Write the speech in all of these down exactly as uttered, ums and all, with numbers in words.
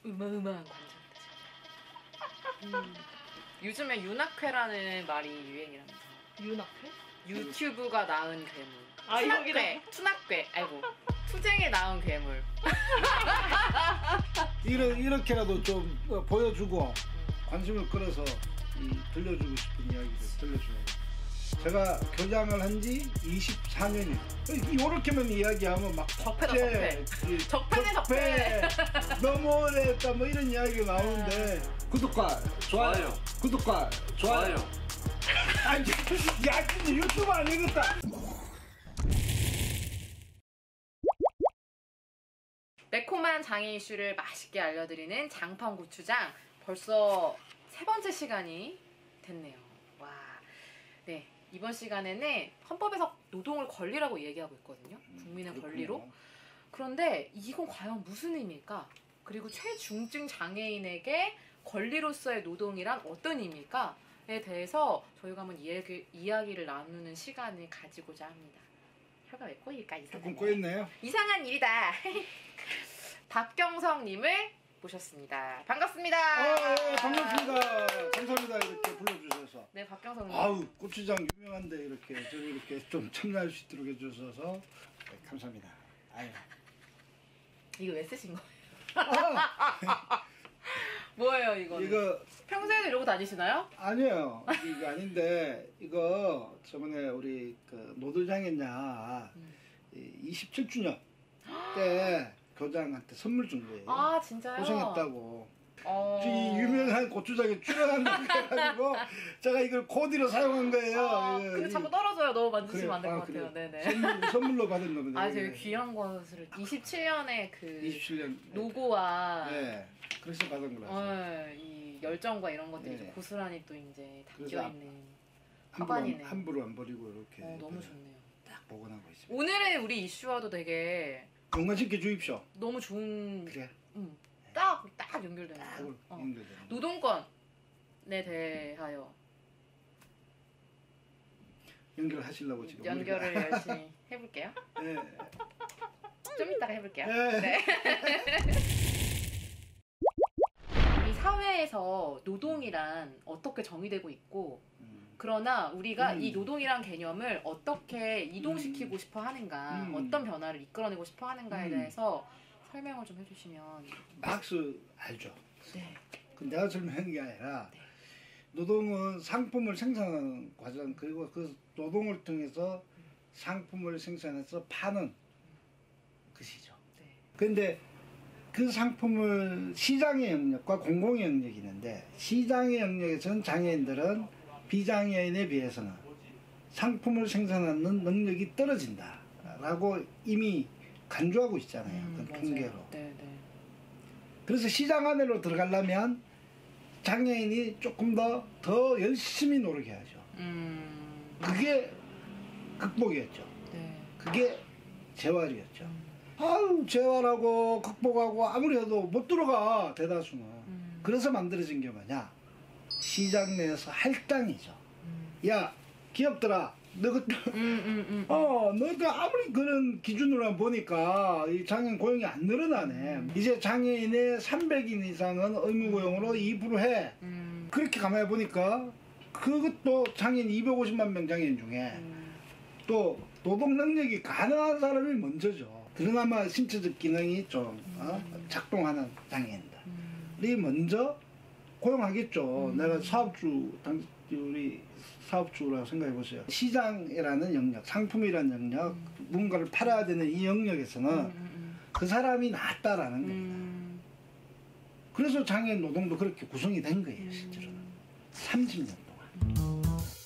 어마어마한 관절. 음. 요즘에 윤학회라는 말이 유행이라면서. 윤학회? 유튜브가 낳은 괴물. 아, 투낙괴. 투낙괴. 아이고. 투쟁에 낳은 괴물. 이렇게, 이렇게라도 좀 보여주고 관심을 끌어서 이 들려주고 싶은 이야기를 들려줘요. 제가 교장을 한 지 이십사 년이에요. 이렇게만 이야기하면 막 적폐다 적폐. 적폐네 적폐. 너무 오래했다 뭐 이런 이야기가 나오는데 구독과 좋아요, 좋아요. 구독과 좋아요. 아니 야 진짜 유튜브 아니겠다. 매콤한 장애 이슈를 맛있게 알려드리는 장판고추장, 벌써 세 번째 시간이 됐네요. 와, 네, 이번 시간에는 헌법에서 노동을 권리라고 얘기하고 있거든요. 국민의 음, 권리로. 그런데 이건 과연 무슨 의미일까? 그리고 최중증 장애인에게 권리로서의 노동이란 어떤 의미일까에 대해서 저희가 한번 이야기, 이야기를 나누는 시간을 가지고자 합니다. 혀가 왜 꼬일까? 조금 꼬였네요. 이상한 일이다. 박경성님을 모셨습니다. 반갑습니다. 아, 네, 반갑습니다. 감사합니다. 이렇게 불러주셔서. 네, 박경성님. 아우, 고추장 유명한데 이렇게 저를 이렇게 좀 참여할 수 있도록 해주셔서 네, 감사합니다. 아유. 이거 왜 쓰신 거예요? 아. 뭐예요 이거? 이거 평소에도 이러고 다니시나요? 아니에요. 이거 아닌데 이거 저번에 우리 그 노들장애냐 음. 이십칠 주년 때 교장한테 선물 준 거예요. 아 진짜요? 고생했다고. 어... 이 유명한 고추장에 출연한다고 해가지고 제가 이걸 코디로 사용한 거예요. 아, 근데 자꾸 떨어져요. 너무 만지시면 그래, 안 될 것 아, 같아요. 그래. 네네. 선물, 선물로 받은 거거든요. 아 되게 귀한 것을 이십칠 년에 그 이십칠 년 노고와 네. 그래서 받은 거라서. 어, 이 열정과 이런 것들이 네. 고스란히 또 이제 담겨 있는 함부로, 화관이네. 함부로 안 버리고 이렇게. 어, 너무 좋네요. 딱 보관하고 있습니다. 오늘의 우리 이슈와도 되게 연관시켜 주십시오. 너무 좋은. 그래. 음, 딱, 딱 연결되는 딱 거예요. 어. 연결되는 노동권에 대하여 연결하시려고 지금 연결을 우리가. 열심히 해볼게요. 네. 좀 이따가 해볼게요. 네. 네. 이 사회에서 노동이란 어떻게 정의되고 있고 음. 그러나 우리가 음. 이 노동이란 개념을 어떻게 이동시키고 음. 싶어 하는가 음. 어떤 변화를 이끌어내고 싶어 하는가에 음. 대해서 설명을 좀 해주시면. 막스 알죠? 네. 그 내가 설명하는 게 아니라 네. 노동은 상품을 생산하는 과정 그리고 그 노동을 통해서 음. 상품을 생산해서 파는 음. 것이죠. 네. 그런데 그 상품을 시장의 영역과 공공의 영역이 있는데 시장의 영역에서는 장애인들은 비장애인에 비해서는 상품을 생산하는 능력이 떨어진다 라고 이미 간주하고 있잖아요. 음, 그 통계로. 네, 네. 그래서 시장 안으로 들어가려면 장애인이 조금 더, 더 열심히 노력해야죠. 음. 그게 극복이었죠. 네. 그게 재활이었죠. 음. 아유, 재활하고 극복하고 아무리 해도 못 들어가, 대다수는. 음. 그래서 만들어진 게 뭐냐? 시장 내에서 할당이죠. 음. 야, 기업들아, 너희들, 음, 음, 음. 어, 너희들 아무리 그런 기준으로 보니까 이 장애인 고용이 안 늘어나네. 음. 이제 장애인의 삼백 인 이상은 의무고용으로 음. 이 퍼센트 해. 음. 그렇게 가만히 보니까 그것도 장애인 이백오십만 명 장애인 중에 음. 또 노동 능력이 가능한 사람이 먼저죠. 그나마 신체적 기능이 좀 어? 음. 작동하는 장애인들이 음. 먼저 고용하겠죠. 음. 내가 사업주, 우리 사업주라고 생각해 보세요. 시장이라는 영역, 상품이라는 영역, 음. 뭔가를 팔아야 되는 이 영역에서는 음, 음. 그 사람이 낫다라는 음. 겁니다. 그래서 장애인 노동도 그렇게 구성이 된 거예요, 실제로. 음. 삼십 년 동안.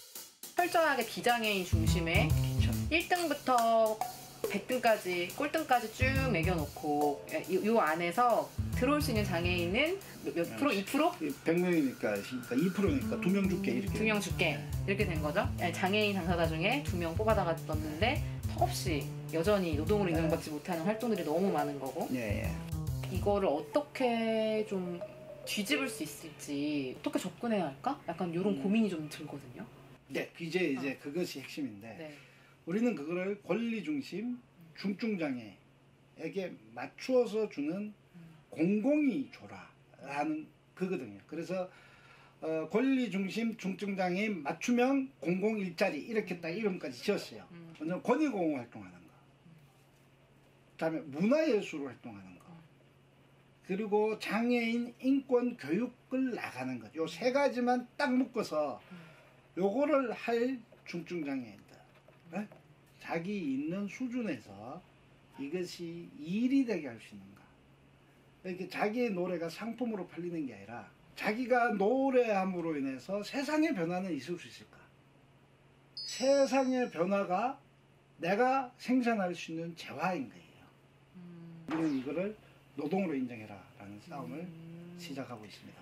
철저하게 비장애인 중심의 그렇죠. 일 등부터 백 등까지, 꼴등까지 쭉 매겨놓고 이, 이 안에서 들어올 수 있는 장애인은 몇, 몇 프로? 이 프로? 백 명이니까 이 퍼센트니까 음, 두 명 줄게 이렇게. 두 명 줄게. 네. 이렇게 된 거죠. 장애인 당사자 중에 두 명 뽑아다가 떴는데 턱없이 여전히 노동으로 인정받지 네. 못하는 활동들이 너무 많은 거고. 예, 예. 이거를 어떻게 좀 뒤집을 수 있을지 어떻게 접근해야 할까? 약간 이런 음. 고민이 좀 들거든요. 네, 이제 이제 어. 그것이 핵심인데 네. 우리는 그거를 권리 중심 중증 장애에게 맞추어서 주는 공공이 줘라라는 그거든요. 그래서 어, 권리 중심 중증 장애인 맞춤형 공공 일자리 이렇게 딱 이름까지 지었어요. 음. 먼저 권익공헌 활동하는 거, 그다음에 문화예술 활동하는 거, 그리고 장애인 인권 교육을 나가는 것. 요 세 가지만 딱 묶어서 요거를 할 중증 장애인들, 네? 자기 있는 수준에서 이것이 일이 되게 할 수 있는가. 이렇게 자기의 노래가 상품으로 팔리는 게 아니라 자기가 노래함으로 인해서 세상의 변화는 있을 수 있을까? 세상의 변화가 내가 생산할 수 있는 재화인 거예요. 음. 우리는 이거를 노동으로 인정해라 라는 싸움을 음. 시작하고 있습니다.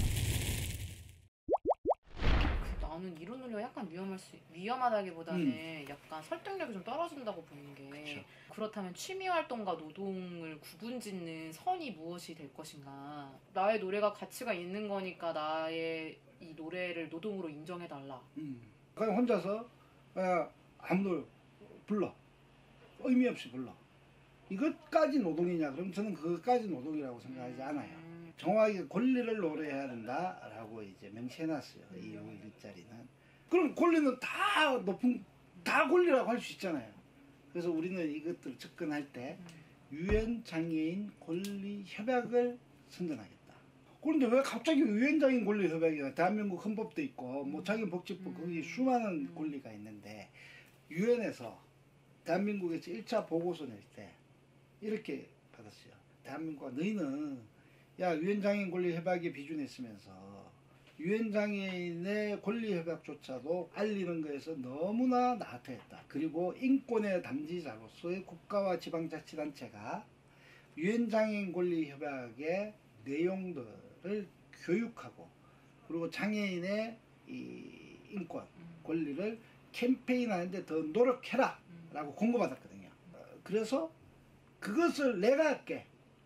나는 이런 논리가 약간 위험할 수 위험하다기보다는 음. 약간 설득력이 좀 떨어진다고 보는 게 그쵸. 그렇다면 취미 활동과 노동을 구분짓는 선이 무엇이 될 것인가. 나의 노래가 가치가 있는 거니까 나의 이 노래를 노동으로 인정해달라. 음. 그냥 혼자서 그냥 아무 노래 불러, 의미 없이 불러, 이것까지 노동이냐? 그럼 저는 그것까지 노동이라고 생각하지 않아요. 음. 정확하게 권리를 노래해야 된다라고 이제 명시해놨어요. 이 일자리는. 그럼 권리는 다 높은 다 권리라고 할 수 있잖아요. 그래서 우리는 이것들 접근할 때 유엔 장애인 권리 협약을 선전하겠다. 그런데 왜 갑자기 유엔 장애인 권리 협약이야? 대한민국 헌법도 있고 뭐 장애인 복지법 거기 수많은 권리가 있는데 유엔에서 대한민국에서 일 차 보고서 낼 때 이렇게 받았어요. 대한민국아, 너희는 야 유엔 장애인 권리 협약에 비준했으면서 유엔 장애인의 권리 협약조차도 알리는 것에서 너무나 나태했다. 그리고 인권의 담지자로서의 국가와 지방자치단체가 유엔 장애인 권리 협약의 내용들을 교육하고 그리고 장애인의 이 인권 권리를 캠페인하는데 더 노력해라 라고 공고받았거든요. 그래서 그것을 내가 할게.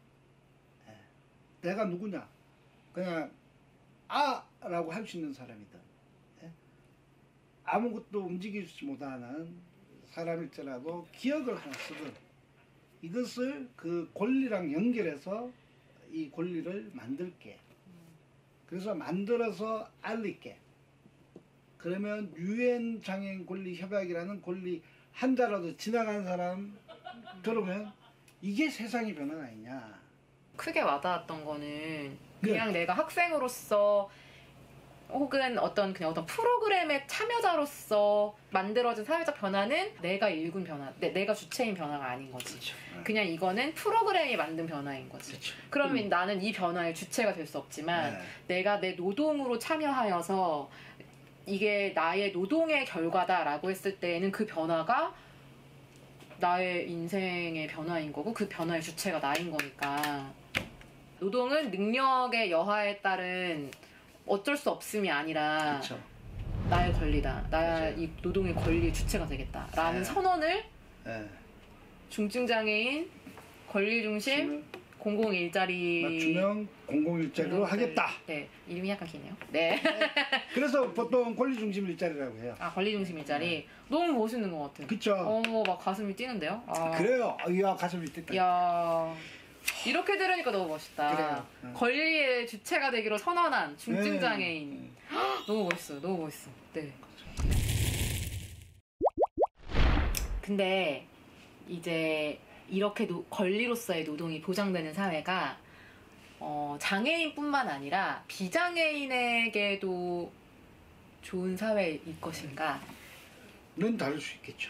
내가 누구냐? 그냥 아! 라고 할 수 있는 사람이든 아무것도 움직이지 못하는 사람일지라도 기억을 하나 쓰든 이것을 그 권리랑 연결해서 이 권리를 만들게. 그래서 만들어서 알릴게. 그러면 유엔 장애인 권리 협약이라는 권리 한자라도 지나간 사람 들으면 이게 세상의 변화가 아니냐. 크게 와닿았던 거는 그냥 네. 내가 학생으로서 혹은 어떤 그냥 어떤 프로그램의 참여자로서 만들어진 사회적 변화는 내가 일군 변화, 내, 내가 주체인 변화가 아닌 거지. 그렇죠. 그냥 이거는 프로그램이 만든 변화인 거지. 그렇죠. 그러면 음. 나는 이 변화의 주체가 될 수 없지만 네. 내가 내 노동으로 참여하여서 이게 나의 노동의 결과다라고 했을 때는 그 변화가 나의 인생의 변화인 거고 그 변화의 주체가 나인 거니까. 노동은 능력의 여하에 따른 어쩔 수 없음이 아니라 그쵸. 나의 권리다. 나의 맞아요. 이 노동의 권리의 주체가 되겠다. 라는 네. 선언을 네. 중증장애인 권리중심 공공일자리 맞춤형 공공일자리로 하겠다. 네, 이름이 약간 기네요. 네. 그래서 보통 권리중심 일자리라고 해요. 아, 권리중심 일자리. 네. 너무 멋있는 것 같아요. 그쵸. 어머, 막 가슴이 뛰는데요. 아. 그래요. 이야 가슴이 뛴다. 이야. 이렇게 들으니까 너무 멋있다. 그래요. 네. 권리의 주체가 되기로 선언한 중증장애인. 네. 너무 멋있어요. 너무 멋있어. 네. 근데 이제 이렇게 노, 권리로서의 노동이 보장되는 사회가 어, 장애인뿐만 아니라 비장애인에게도 좋은 사회일 것인가? 는 다를 수 있겠죠.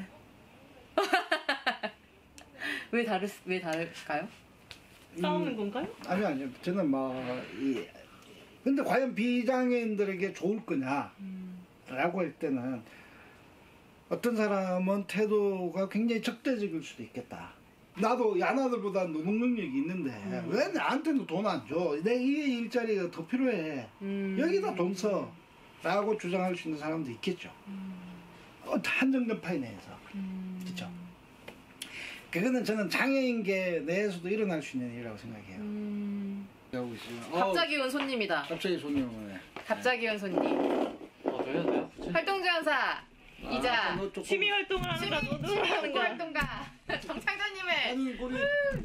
왜 다르 왜 다를까요? 싸우는 건가요? 아니 아니요. 저는 뭐 이 근데 과연 비장애인들에게 좋을 거냐라고 할 때는 어떤 사람은 태도가 굉장히 적대적일 수도 있겠다. 나도 야나들보다 노동 능력이 있는데 음. 왜 나한테는 돈 안 줘? 내 이 일자리가 더 필요해. 음. 여기다 돈 써. 라고 주장할 수 있는 사람도 있겠죠. 음. 어, 한정된 파이 내에서. 음. 그렇죠. 그거는 저는 장애인계 내에서도 일어날 수 있는 일이라고 생각해요. 음. 하고 있어요. 갑자기 온 손님이다. 어, 갑자기 손님 오네. 갑자기 온 손님. 어, 저야 돼요? 활동지원사 이자 아, 너 조금- 취미 활동을 하는 거 취미 너도 취미 하는 거야. 활동가 정창조님을 아니 우리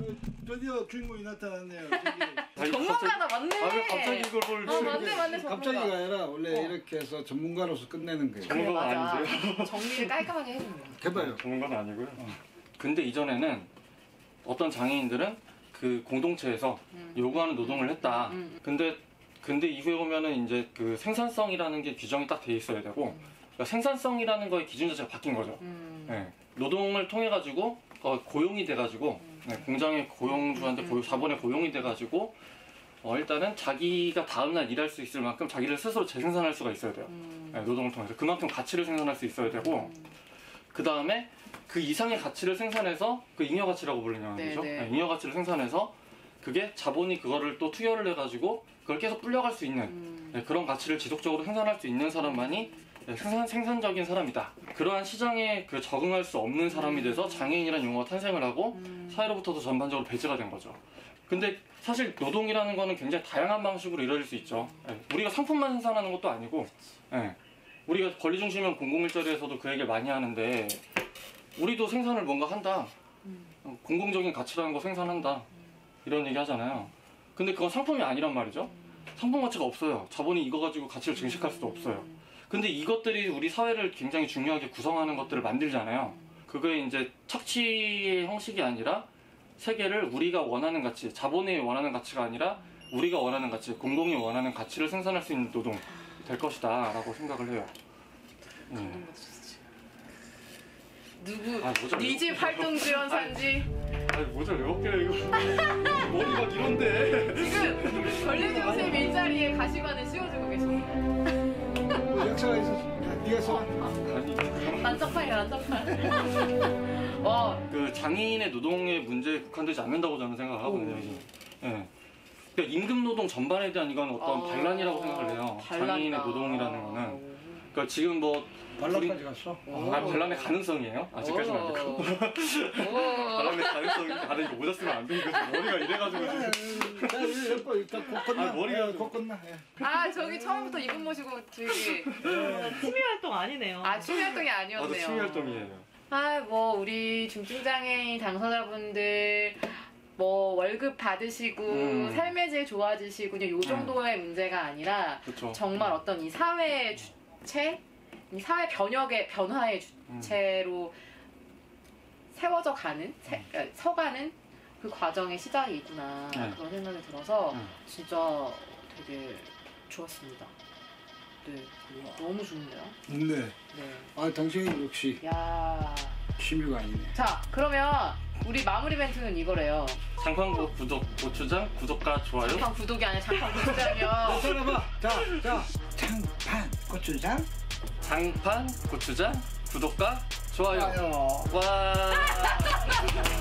드디어 주인공이 나타났네요. 저기. 아니, 전문가다 맞네. 아, 왜 갑자기 이걸 볼 어, 맞네 맞네 전문가. 갑자기가 아니라 원래 어. 이렇게 해서 전문가로서 끝내는 거예요. 그래 전문가가 맞아. 아니세요? 정리를 깔끔하게 해주는 거야. 해봐요. 전문가는 아니고요. 어. 근데 이전에는 어떤 장애인들은 그 공동체에서 음. 요구하는 노동을 했다. 음. 근데 근데 이후에 보면은 이제 그 생산성이라는 게 규정이 딱 돼 있어야 되고 그러니까 생산성이라는 거의 기준 자체가 바뀐 거죠. 음. 네. 노동을 통해 가지고 어, 고용이 돼 가지고 네, 공장의 고용주한테 고용, 자본에 고용이 돼 가지고 어, 일단은 자기가 다음날 일할 수 있을 만큼 자기를 스스로 재생산할 수가 있어야 돼요. 음. 네, 노동을 통해서 그만큼 가치를 생산할 수 있어야 되고 그 다음에 그 이상의 가치를 생산해서 그 잉여 가치라고 불리는 네, 거죠. 네. 네, 잉여 가치를 생산해서 그게 자본이 그거를 또 투여를 해가지고 그걸 계속 불려갈 수 있는 음. 네, 그런 가치를 지속적으로 생산할 수 있는 사람만이 네, 생산, 생산적인 사람이다. 그러한 시장에 그 적응할 수 없는 사람이 돼서 장애인이라는 용어가 탄생을 하고 음. 사회로부터도 전반적으로 배제가 된 거죠. 근데 사실 노동이라는 거는 굉장히 다양한 방식으로 이루어질 수 있죠. 네, 우리가 상품만 생산하는 것도 아니고 네, 우리가 권리중심형 공공일자리에서도 그 얘기를 많이 하는데 우리도 생산을 뭔가 한다. 어, 공공적인 가치라는 거 생산한다. 이런 얘기 하잖아요. 근데 그건 상품이 아니란 말이죠. 상품 가치가 없어요. 자본이 이거 가지고 가치를 증식할 수도 없어요. 근데 이것들이 우리 사회를 굉장히 중요하게 구성하는 것들을 만들잖아요. 그거의 이제 착취의 형식이 아니라 세계를 우리가 원하는 가치, 자본이 원하는 가치가 아니라 우리가 원하는 가치, 공공이 원하는 가치를 생산할 수 있는 노동 될 것이다 라고 생각을 해요. 음. 누구 아, 모자 왜 니집 벗겨? 활동 지원사인지 아니 모자 왜 벗겨요 이거. 머리가 이런데. 지금 권리중심 일자리에 가시관을 씌워주고 계십니다. 뭐 역사가 있었어. 야, 네가 써. 아니 난장판이야 난장판. 와 그 장애인의 노동의 문제에 국한되지 않는다고 저는 생각하거든요. 오. 이게. 예. 그러니까 임금 노동 전반에 대한 이건 어떤 아, 반란이라고 생각을 해요. 반란이다. 장애인의 노동이라는 거는. 그러니까 지금 뭐 반란까지 갔어. 아, 반란의 가능성이에요? 아직까지는 아니고. 오. 반란의 가능성이 다른 이거 모자 쓰면 안 되니까 지금 머리가 이래가지고 지금. 자, 이제 옆거 일단 곧 끝나. 아, 머리가 예, 곧 끝나. 예. 아 저기 처음부터 이분 모시고 되게 네. 취미 활동 아니네요. 아 취미 활동이 나도 아니었네요. 취미 활동이에요. 아 뭐 우리 중증장애인 당사자분들 뭐 월급 받으시고 음. 삶의 질 좋아지시고 그냥 요 정도의 문제가 아니라 그렇죠. 정말 어떤 이 사회의 주체, 이 사회 변혁의 변화의 주체로 세워져 가는, 세, 그러니까 서가는 그 과정의 시작이구나 네. 그런 생각이 들어서 음. 진짜 되게 좋았습니다. 네, 너무 좋네요. 네. 네. 아, 당신이 역시 야. 취미가 아니네. 자, 그러면 우리 마무리 멘트는 이거래요. 장판고 구독, 고추장, 구독과 좋아요. 장판 구독이 아니라 장판 고추장이요. 들어봐. 자, 자, 장판 고추장. 장판, 고추장, 구독과 좋아요. 좋아요. 와.